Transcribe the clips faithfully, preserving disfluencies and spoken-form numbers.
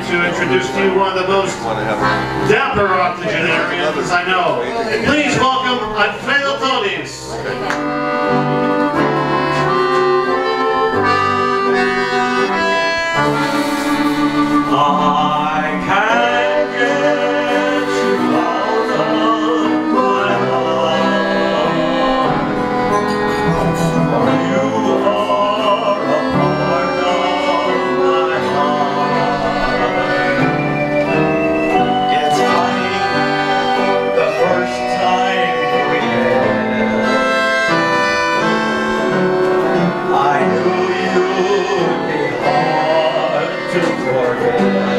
to introduce to you one of the most dapper octogenarians I know. Please welcome Alfredo Tolis. I can't get you out of my heart. You are a part of my heart. It's funny, the first time we met, I knew you'd be hard to forget.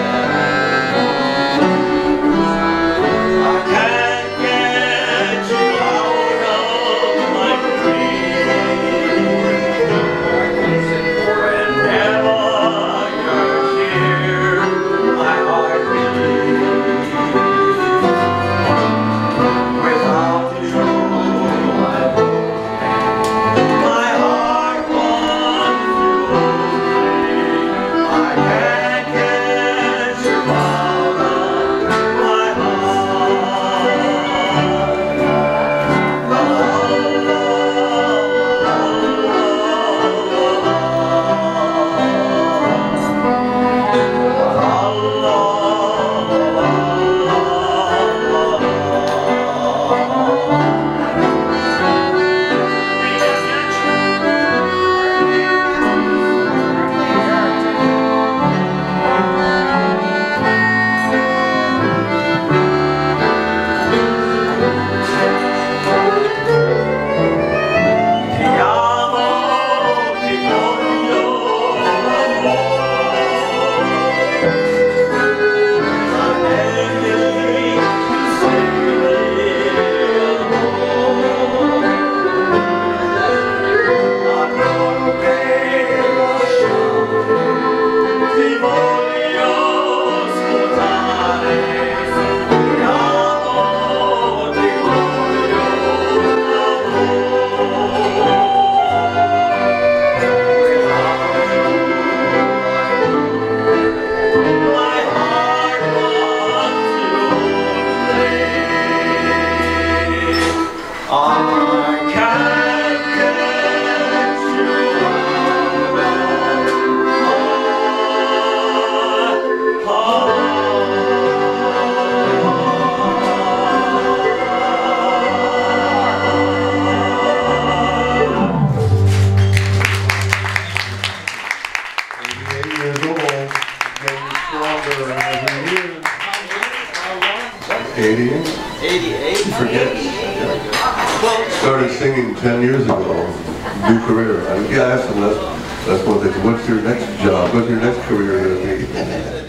eighty-eight? eighty-eight? Forget. Yeah. Started singing ten years ago. New career. I, yeah, I asked them, that's, that's one thing. What's your next job? What's your next career going to be?